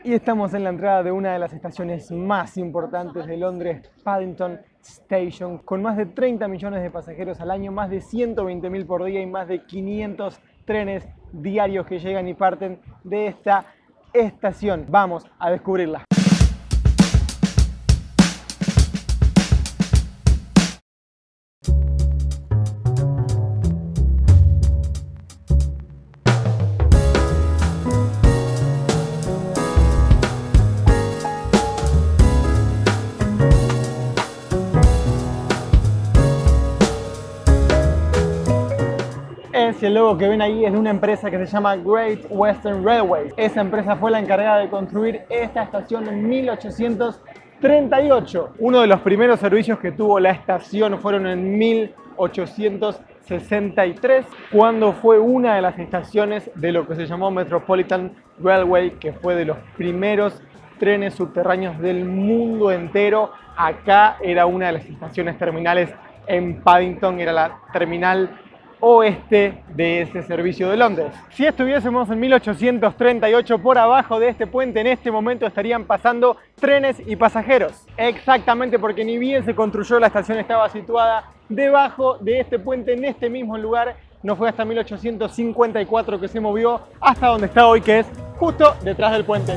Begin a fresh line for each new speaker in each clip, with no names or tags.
Y estamos en la entrada de una de las estaciones más importantes de Londres, Paddington Station, con más de 30 millones de pasajeros al año, más de 120.000 por día y más de 500 trenes diarios que llegan y parten de esta estación. Vamos a descubrirla. El logo que ven ahí es de una empresa que se llama Great Western Railway. Esa empresa fue la encargada de construir esta estación en 1838. Uno de los primeros servicios que tuvo la estación fueron en 1863, cuando fue una de las estaciones de lo que se llamó Metropolitan Railway, que fue de los primeros trenes subterráneos del mundo entero. Acá era una de las estaciones terminales en Paddington, era la terminal oeste de ese servicio de Londres. Si estuviésemos en 1838, por abajo de este puente en este momento estarían pasando trenes y pasajeros. Exactamente, porque ni bien se construyó, la estación estaba situada debajo de este puente en este mismo lugar. No fue hasta 1854 que se movió hasta donde está hoy, que es justo detrás del puente.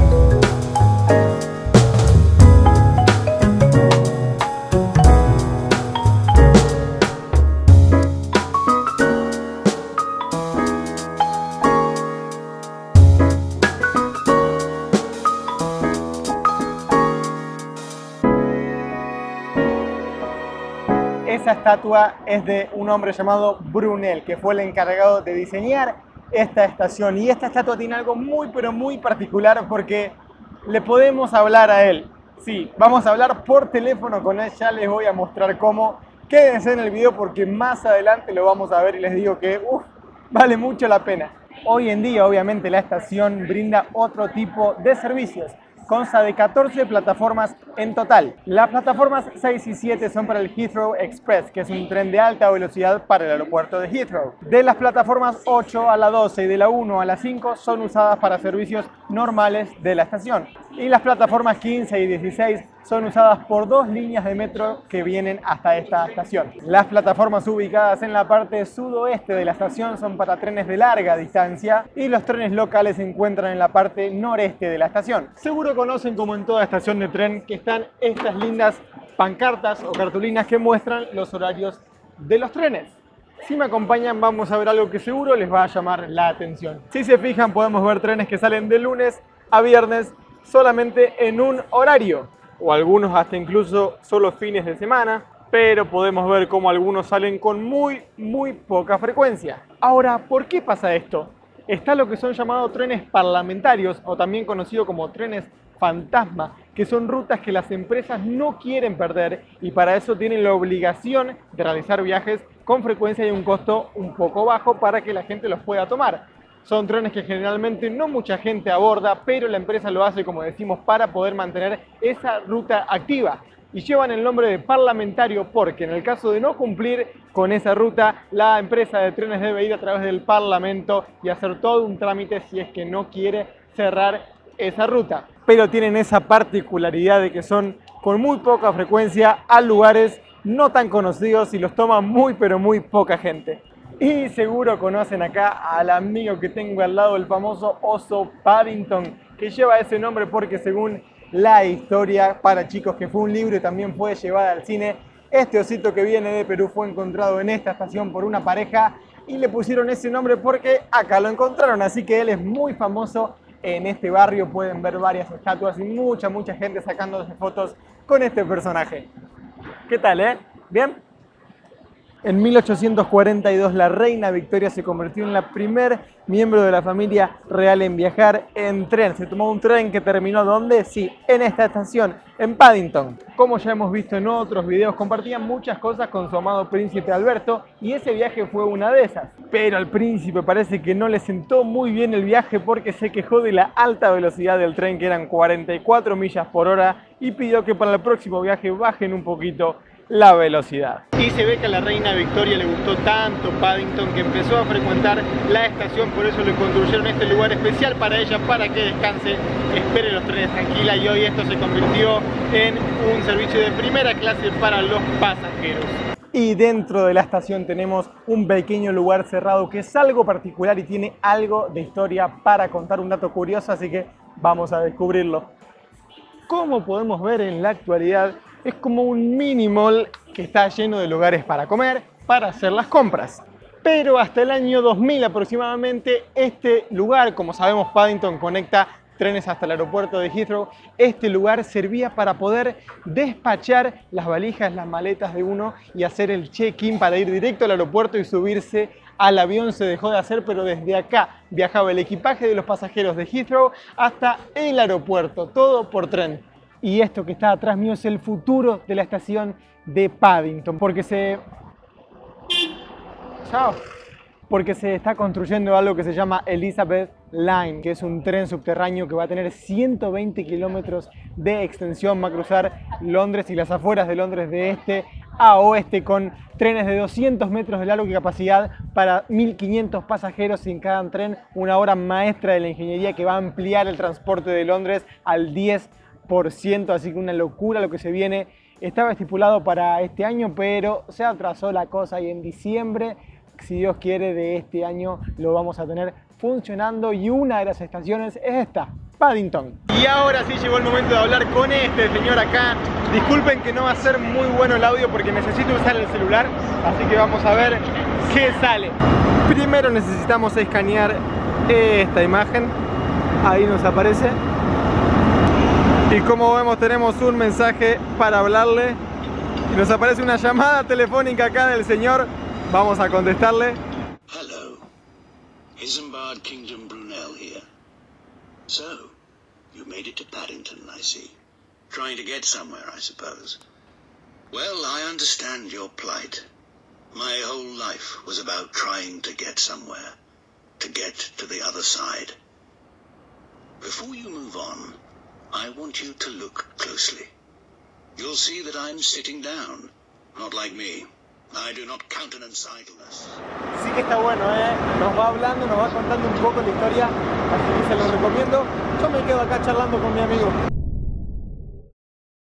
Esa estatua es de un hombre llamado Brunel, que fue el encargado de diseñar esta estación. Y esta estatua tiene algo muy, pero muy particular, porque le podemos hablar a él. Sí, vamos a hablar por teléfono con él, ya les voy a mostrar cómo. Quédense en el video porque más adelante lo vamos a ver y les digo que vale mucho la pena. Hoy en día, obviamente, la estación brinda otro tipo de servicios. Consta de 14 plataformas en total. Las plataformas 6 y 7 son para el Heathrow Express, que es un tren de alta velocidad para el aeropuerto de Heathrow. De las plataformas 8 a la 12 y de la 1 a la 5 son usadas para servicios normales de la estación. Y las plataformas 15 y 16 son usadas por dos líneas de metro que vienen hasta esta estación. Las plataformas ubicadas en la parte sudoeste de la estación son para trenes de larga distancia y los trenes locales se encuentran en la parte noreste de la estación. Seguro conocen, como en toda estación de tren, que están estas lindas pancartas o cartulinas que muestran los horarios de los trenes. Si me acompañan, vamos a ver algo que seguro les va a llamar la atención. Si se fijan, podemos ver trenes que salen de lunes a viernes solamente en un horario, o algunos hasta incluso solo fines de semana, pero podemos ver cómo algunos salen con muy poca frecuencia. Ahora, ¿por qué pasa esto? Está lo que son llamados trenes parlamentarios, o también conocido como trenes fantasma, que son rutas que las empresas no quieren perder y para eso tienen la obligación de realizar viajes con frecuencia y un costo un poco bajo para que la gente los pueda tomar. Son trenes que generalmente no mucha gente aborda, pero la empresa lo hace, como decimos, para poder mantener esa ruta activa. Y llevan el nombre de parlamentario porque en el caso de no cumplir con esa ruta, la empresa de trenes debe ir a través del Parlamento y hacer todo un trámite si es que no quiere cerrar esa ruta. Pero tienen esa particularidad de que son con muy poca frecuencia a lugares no tan conocidos y los toma muy poca gente. Y seguro conocen acá al amigo que tengo al lado, el famoso oso Paddington, que lleva ese nombre porque, según la historia para chicos, que fue un libro y también fue llevada al cine, este osito que viene de Perú fue encontrado en esta estación por una pareja y le pusieron ese nombre porque acá lo encontraron. Así que él es muy famoso en este barrio. Pueden ver varias estatuas y mucha gente sacándose fotos con este personaje. ¿Qué tal, ¿Bien? En 1842 la reina Victoria se convirtió en la primer miembro de la familia real en viajar en tren. Se tomó un tren que terminó ¿dónde? Sí, en esta estación, en Paddington. Como ya hemos visto en otros videos, compartían muchas cosas con su amado príncipe Alberto y ese viaje fue una de esas. Pero al príncipe parece que no le sentó muy bien el viaje porque se quejó de la alta velocidad del tren, que eran 44 millas por hora, y pidió que para el próximo viaje bajen un poquito la velocidad. Y se ve que a la reina Victoria le gustó tanto Paddington que empezó a frecuentar la estación, por eso le construyeron este lugar especial para ella, para que descanse, espere los trenes tranquila, y hoy esto se convirtió en un servicio de primera clase para los pasajeros. Y dentro de la estación tenemos un pequeño lugar cerrado que es algo particular y tiene algo de historia para contar, un dato curioso, así que vamos a descubrirlo. Como podemos ver en la actualidad, es como un mini mall que está lleno de lugares para comer, para hacer las compras. Pero hasta el año 2000 aproximadamente, este lugar, como sabemos, Paddington conecta trenes hasta el aeropuerto de Heathrow, este lugar servía para poder despachar las valijas, las maletas de uno y hacer el check-in para ir directo al aeropuerto y subirse al avión. Se dejó de hacer, pero desde acá viajaba el equipaje de los pasajeros de Heathrow hasta el aeropuerto, todo por tren. Y esto que está atrás mío es el futuro de la estación de Paddington, porque se está construyendo algo que se llama Elizabeth Line, que es un tren subterráneo que va a tener 120 kilómetros de extensión, va a cruzar Londres y las afueras de Londres de este a oeste, con trenes de 200 metros de largo y capacidad para 1.500 pasajeros en cada tren, una obra maestra de la ingeniería que va a ampliar el transporte de Londres al 10%, así que una locura lo que se viene. Estaba estipulado para este año, pero se atrasó la cosa y en diciembre, si Dios quiere, de este año lo vamos a tener funcionando, y una de las estaciones es esta, Paddington. Y ahora sí llegó el momento de hablar con este señor acá. Disculpen que no va a ser muy bueno el audio porque necesito usar el celular, así que vamos a ver qué sale. Primero necesitamos escanear esta imagen, ahí nos aparece. Y como vemos tenemos un mensaje para hablarle y nos aparece una llamada telefónica acá del señor. Vamos a contestarle.
Hello, Isambard Kingdom Brunel here. So, you made it to Paddington, I see. Trying to get somewhere, I suppose. Well, I understand your plight. My whole life was about trying to get somewhere. To get to the other side. Before you move on, I want you to look closely. You'll see that I'm sitting down, not like me. I do not countenance idleness.
Sí que está bueno, nos va hablando, nos va contando un poco la historia, así que se lo recomiendo. Yo me quedo acá charlando con mi amigo.